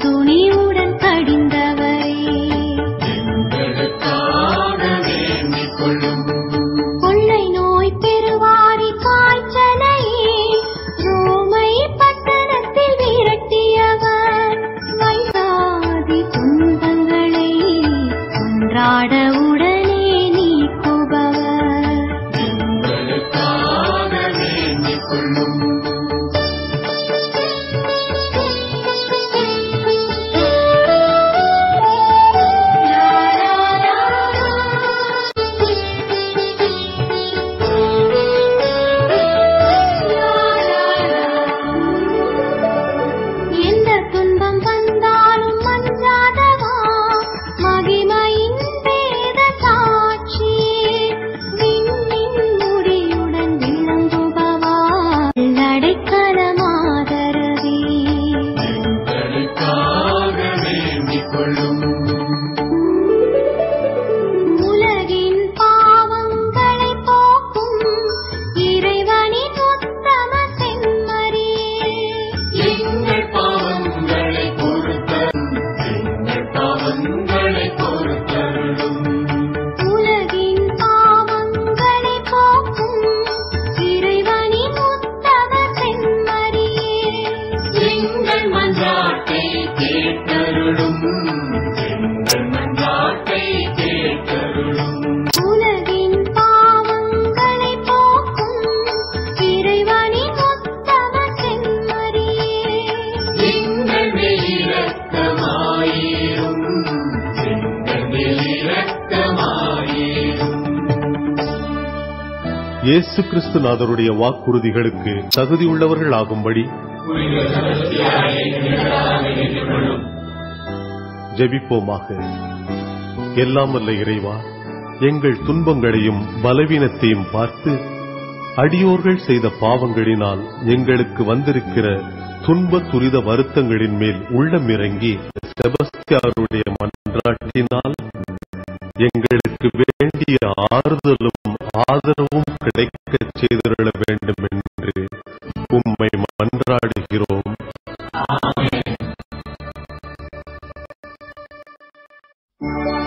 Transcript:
துணிவுடன் கடிந்தவரே, கொள்ளை நோய் பெருவாரி காய்ச்சலையே ரோமை பட்டணத்தில் விரட்டியவர், வைசாதி துன்பங்களை கொன்றாட உடனே நீக்குபவர். எந்த துன்பம் வந்தாலும் மஞ்சாதவா, மகிமையின் வேத சாட்சி, விண்ணின் முடியுடன் விளங்குபவா, அடைக்கலமாதரவே. உலகின் பாவங்களை போக்கும் இறைவனின் உத்தம செம்மறியே, உலகின் பாவங்களை போக்கும் இறைவனின் உத்தம செம்மறியே, எங்கள் மன்றாட்டை கேட்டருளும், உலகின் பாவங்களை போக்கும் இறைவனின் உத்தம செம்மறியே, எங்கள் மேல் இரக்கமாயிரும், எங்கள் மேல் இரக்கமாயிரும். இயேசு கிறிஸ்துநாதருடைய வாக்குறுதிகளுக்கு தகுதியுள்ளவர்கள் ஆகும்படி ஜெபிப்போமாக. எல்லாம் வல்ல இறைவா, எங்கள் துன்பங்களையும் பலவீனத்தையும் பார்த்து அடியோர்கள் செய்த பாவங்களினால் எங்களுக்கு வந்திருக்கிற துன்ப துரித வருத்தங்களின் மேல் உள்ளம் இறங்கி செபஸ்தியாருடைய மன்றாட்டினால் எங்களுக்கு வேண்டிய ஆறுதலும் ஆதரவும் கிடைக்கச் செய்திருள வேண்டும் என்று உம்மை மன்றாடுகிறோம். ஆமென்.